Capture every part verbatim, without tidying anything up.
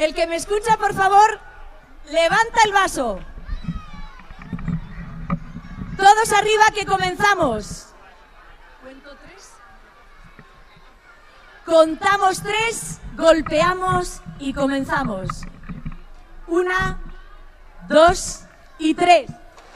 El que me escucha, por favor, levanta el vaso. Todos arriba que comenzamos. ¿Cuento tres? Contamos tres, golpeamos y comenzamos. Una, dos y tres.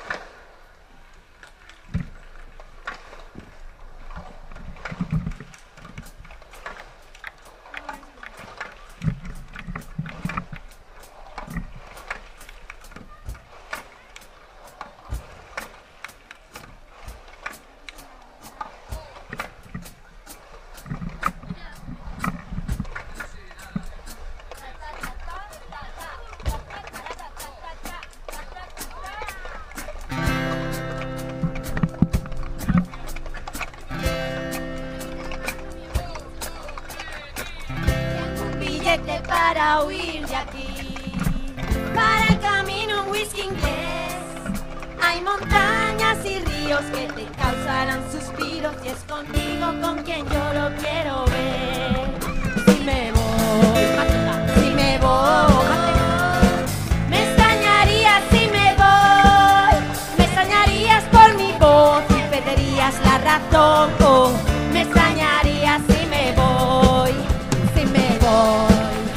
Para huir de aquí, para el camino un whisky inglés. Hay montañas y ríos que te causarán suspiros y es contigo con quien yo lo quiero ver. Si me voy, si me voy, me extrañarías si me voy, me extrañarías por mi voz y perderías la razón. Oh, me extrañarías si me voy, si me voy.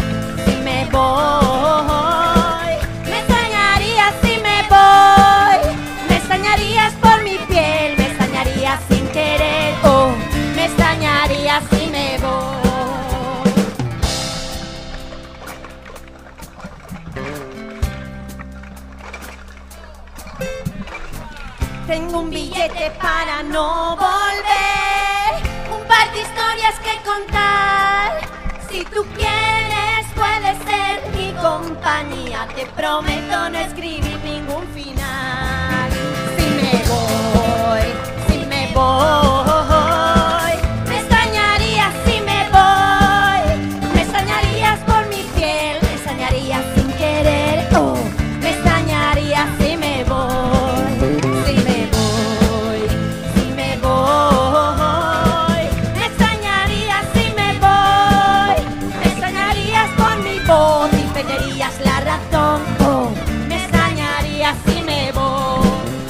Voy. Me extrañarías si me voy, me extrañarías por mi piel, me extrañarías sin querer, oh, me extrañarías si me voy. Tengo un billete para no volver, un par de historias que contar, si tú quieres puedes ser mi compañía, te prometo no escribir ningún final. Si me voy, si me voy, me extrañarías si me voy, me extrañarías por mi piel, me extrañarías sin querer, oh, me extrañarías si me voy, si me voy, si me voy, me extrañarías si me voy, me extrañarías por mi voz y perderías la razón, oh, me extrañarías si me voy.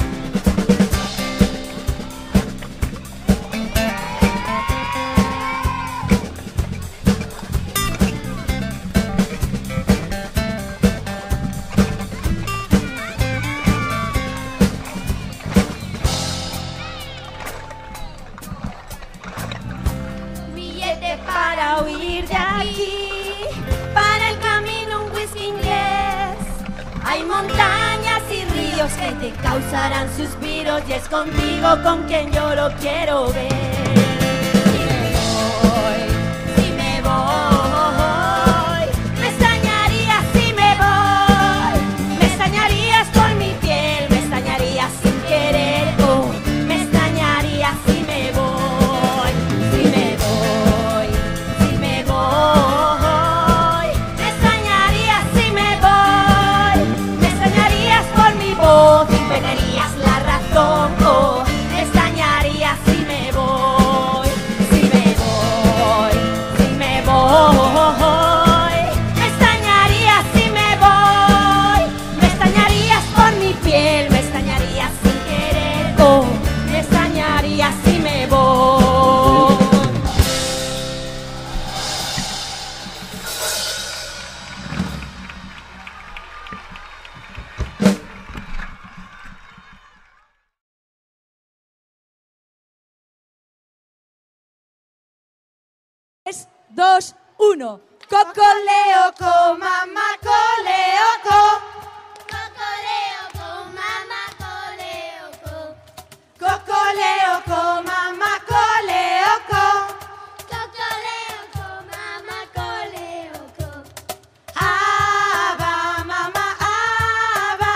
Billete para huir de aquí, para el camino un whisky inglés. Hay montañas y ríos que te causarán suspiros y es contigo con quien yo lo quiero ver. Si me voy, si me voy, me extrañarías si me voy, me extrañarías por mi piel, me extrañarías sin querer, oh, me extrañarías si me voy, si me voy, si me voy, me extrañarías si me voy, me extrañarías por mi voz y perderías la razón, oh, me extrañarías si me voy, si me voy, si me voy, me extrañarías si me voy, me extrañarías por mi piel, me extrañarías sin querer, oh, me extrañarías si me voy. tres, dos, uno. Cocoleoco, mamá coleoco. Cocoleoco, mamá coleoco. Cocoleoco, mamá coleoco. Cocoleoco, mamá coleoco. Aba, mamá, aba.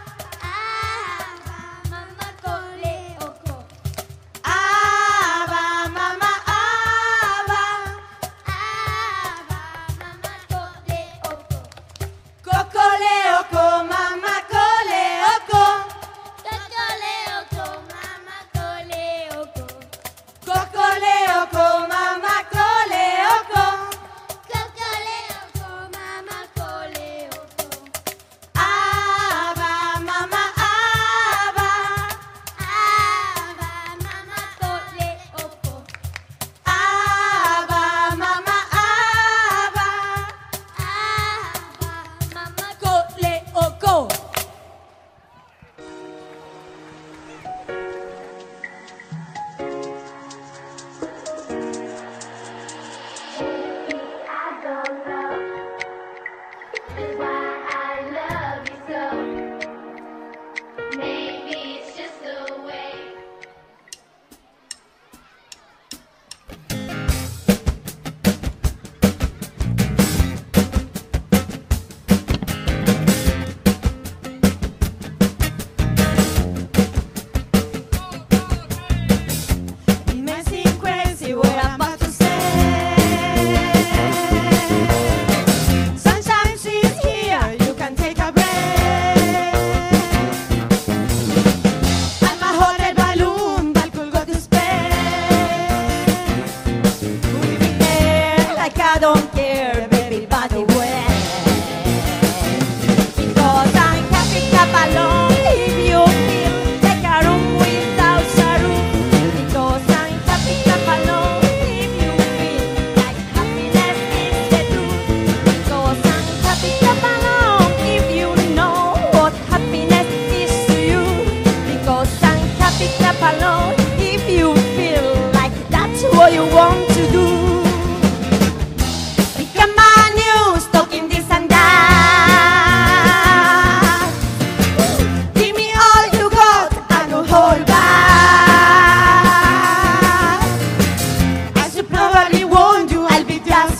Aba, mamá coleoco. Aba, mamá, aba. Aba, mamá coleoco. Cocoleoco. like I don't care, baby, but it will. Because I'm happy, clap along if you feel like a room without a roof. Because I'm happy, clap along if you feel like happiness is the truth. Because I'm happy, clap along if you know what happiness is to you. Because I'm happy, clap along if you feel like that's what you want to do. Become a news, talking this and that. Give me all you got, I don't hold back. As you probably won't do, I'll be just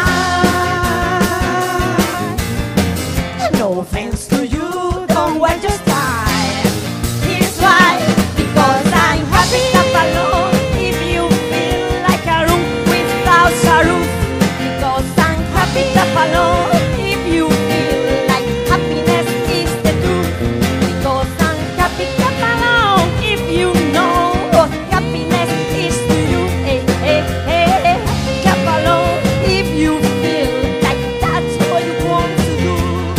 fine. No offense to you, don't waste your time. Here's why. Because I'm happy, clap along if you feel like a room without a roof. Because I'm happy, clap along if you feel like happiness is the truth. Because I'm happy, clap along if you know what happiness is to you. Hey, hey, hey, clap along if you feel like that's what you want to do.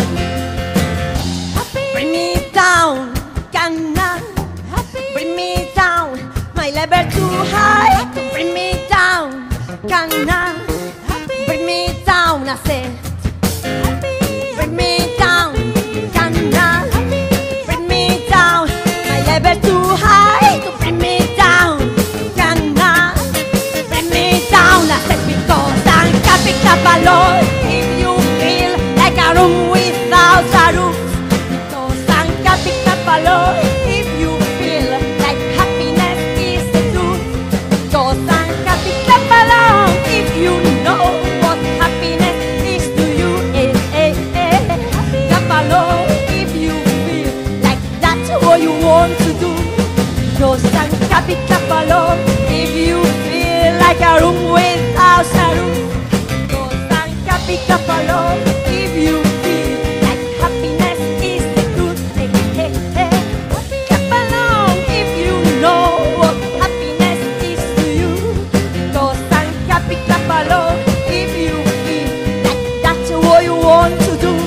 Bring me down, cannot. Bring me down, my level too high. Bring me down, cannot. Bring me down, I said. Bring me down, cannot. Bring me down, my level too high. Bring me down, cannot. Bring me down, I said. Because I'm happy, clap along if you feel like a room without a roof. Because I'm happy, clap along if you feel like happiness is the truth. Because I'm happy, clap along if you know what happiness is to you. Eh, eh, eh. Clap along if you feel like that's what you want to do. Because I'm happy, clap along if you feel like a room without a roof. Because I'm happy, clap along if you feel like happiness is the truth. Hey, hey, hey. Clap along if you know what happiness is to you. Because I'm happy, clap along if you feel like that's what you want to do.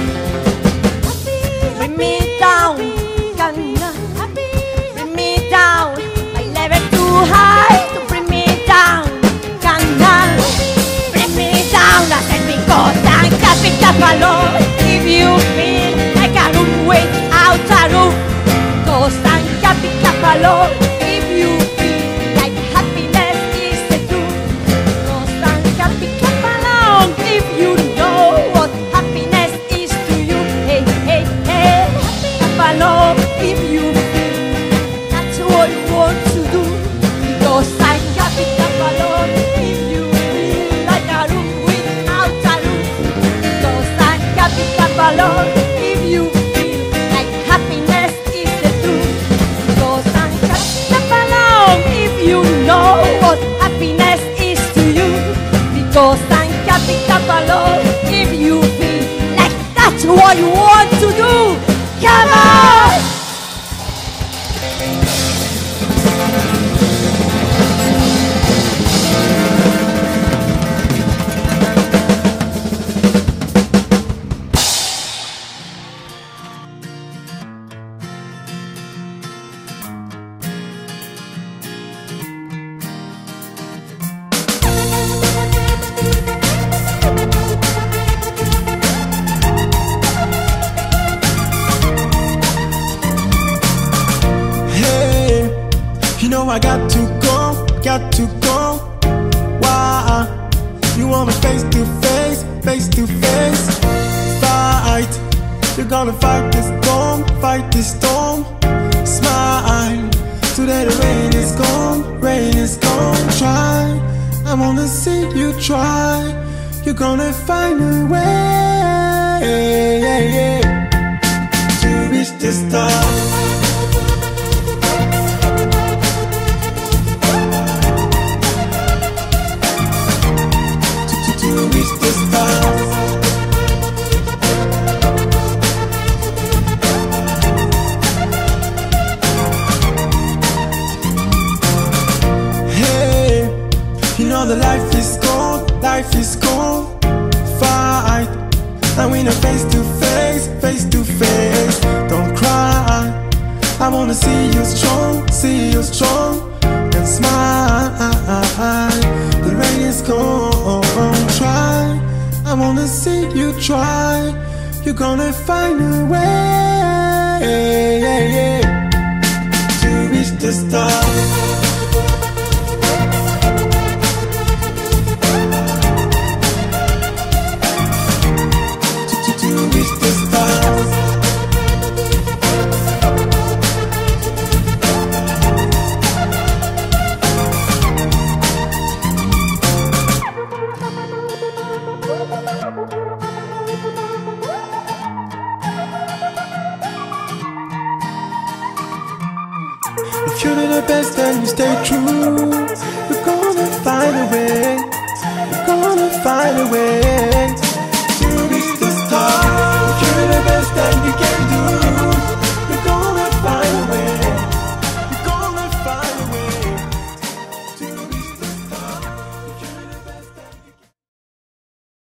Bring me down, cannot. Bring me down, my level too high to bring me down, cannot. Bring me down, I said. Because I'm happy, clap along if you feel like a room without a roof. Because I'm happy, clap along if you feel like happiness is the truth. Because I'm happy, clap along if you know what happiness is to you. Hey, hey, hey, clap along if you feel that's what you want to do. Because I'm happy, clap along if you feel like a room without a roof. Because I'm happy, clap along if you feel like happiness is the truth. Because I'm happy, clap along if you know what happiness is to you. Because I'm happy, clap along if you feel like that's what you want to do. Come on! You know I got to go, got to go. Why? You want me face to face, face to face. Fight, you're gonna fight this storm, fight this storm. Smile, today the rain is gone, rain is gone. Try, I wanna see you try. You're gonna find a way to reach the stars. The life is cold, life is cool. Fight, and we know face to face, face to face. Don't cry, I wanna see you strong, see you strong, and smile. The rain is gone. Try, I wanna see you try. You're gonna find a way to reach the stars. If you do the best and you stay true, you're gonna find a way. You're gonna find a way.